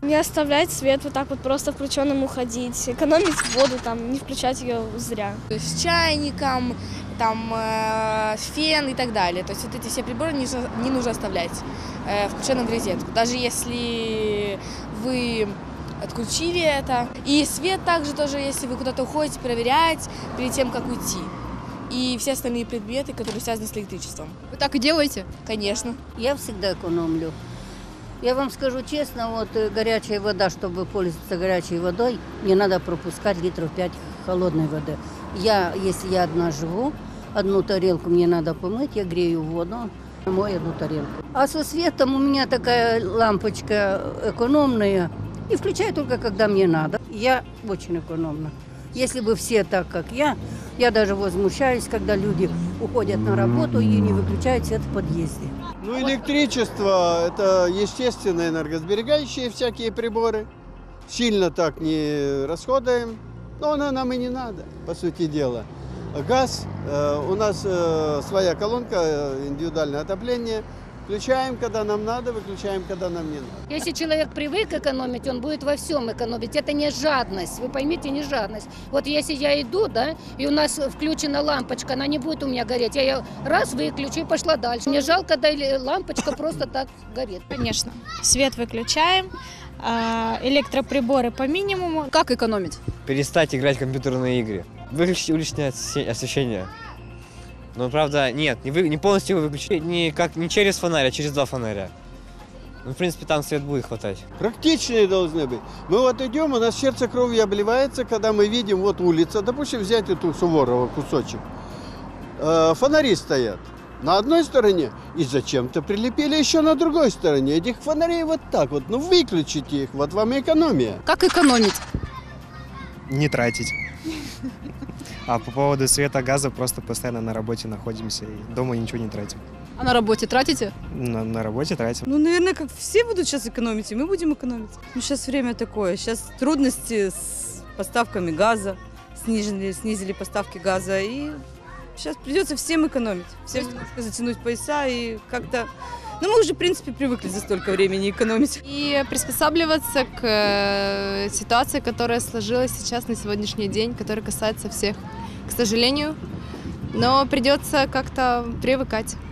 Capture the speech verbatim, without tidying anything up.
Не оставлять свет вот так вот просто включенным уходить, экономить воду, там, не включать ее зря. С чайником, там, э, фен и так далее. То есть вот эти все приборы не, не нужно оставлять э, включенным в розетку. Даже если вы отключили это. И свет также тоже, если вы куда-то уходите, проверять перед тем, как уйти. И все остальные предметы, которые связаны с электричеством. Вы так и делаете? Конечно. Я всегда экономлю. Я вам скажу честно, вот горячая вода, чтобы пользоваться горячей водой, мне надо пропускать литров пять холодной воды. Я, если я одна живу, одну тарелку мне надо помыть, я грею воду, мою одну тарелку. А со светом у меня такая лампочка экономная, и включаю только, когда мне надо. Я очень экономна. Если бы все так, как я, я даже возмущаюсь, когда люди уходят на работу и не выключают свет в подъезде. Ну, электричество – это естественные энергосберегающие всякие приборы. Сильно так не расходуем, но оно нам и не надо, по сути дела. Газ, э, у нас э, своя колонка, э, индивидуальное отопление. Включаем, когда нам надо, выключаем, когда нам не надо. Если человек привык экономить, он будет во всем экономить. Это не жадность, вы поймите, не жадность. Вот если я иду, да, и у нас включена лампочка, она не будет у меня гореть. Я ее раз выключу и пошла дальше. Мне жалко, когда лампочка просто так горит. Конечно. Свет выключаем, электроприборы по минимуму. Как экономить? Перестать играть в компьютерные игры. Выключить уличное освещение. Но, правда, нет, не, вы, не полностью его выключить, не, как, не через фонарь, а через два фонаря. Ну, в принципе, там свет будет хватать. Практичные должны быть. Мы вот идем, у нас сердце кровью обливается, когда мы видим, вот улица, допустим, взять эту Суворова кусочек. Э, фонари стоят на одной стороне и зачем-то прилепили еще на другой стороне. Этих фонарей вот так вот, ну выключите их, вот вам и экономия. Как экономить? Не тратить. А по поводу света, газа, просто постоянно на работе находимся и дома ничего не тратим. А на работе тратите? На, на работе тратим. Ну, наверное, как все будут сейчас экономить, и мы будем экономить. Ну, сейчас время такое. Сейчас трудности с поставками газа, снизили, снизили поставки газа, и сейчас придется всем экономить. Всем немножко затянуть пояса и как-то... Ну, мы уже, в принципе, привыкли за столько времени экономить. И приспосабливаться к ситуации, которая сложилась сейчас на сегодняшний день, которая касается всех, к сожалению. Но придется как-то привыкать.